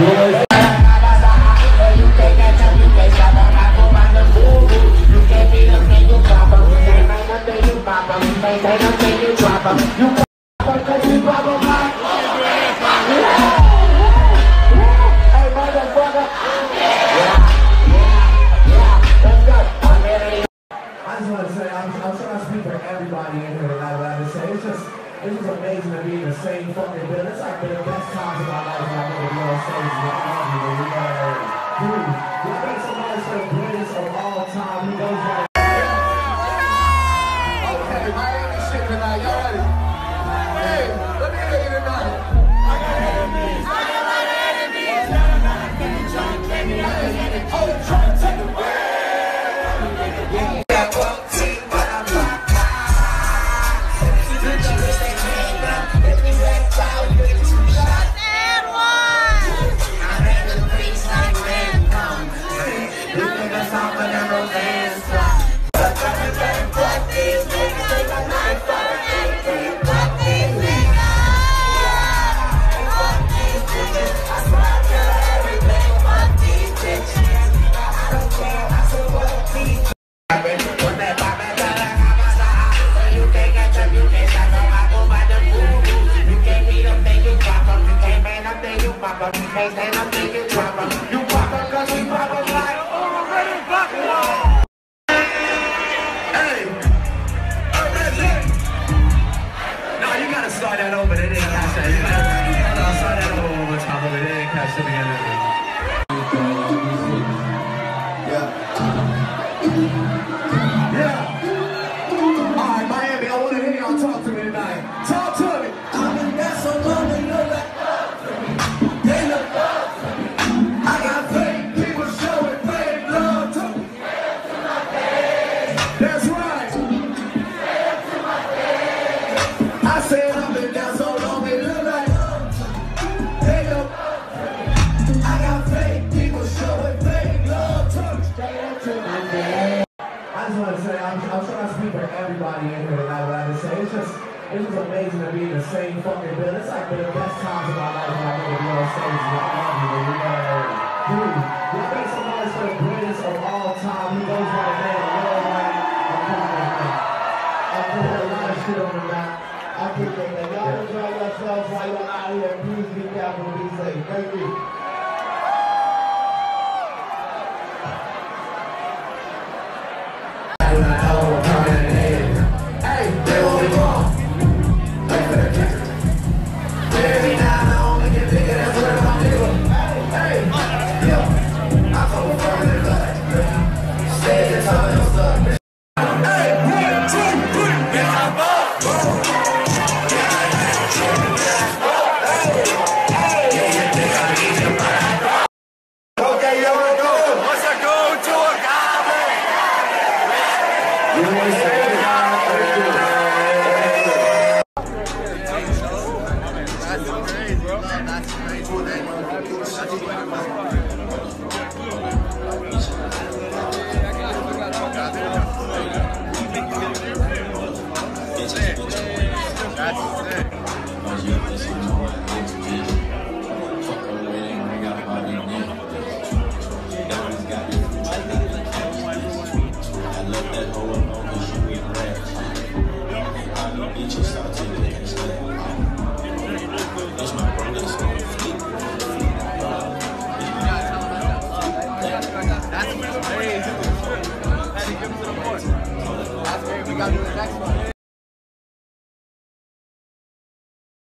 It was amazing to be in the same fucking building. It's like the best times of my life when I go to World Series. Dude, y'all make some noise for the greatest of all time. He goes by. Okay, Miami shit tonight. Y'all ready? Hey, let me hear you tonight. I got enemies. I got a lot of enemies. Oh, try to take the way. It was amazing to be in the same fucking building. It's like the best times of my life when I go to World Series. Dude, y'all make some noise for the greatest of all time. He goes by the name of Lil Wayne. I put a lot of shit on the map. I appreciate that. Y'all enjoy yourselves while you're out here. Please be careful and be safe. Thank you. We got to do the next one.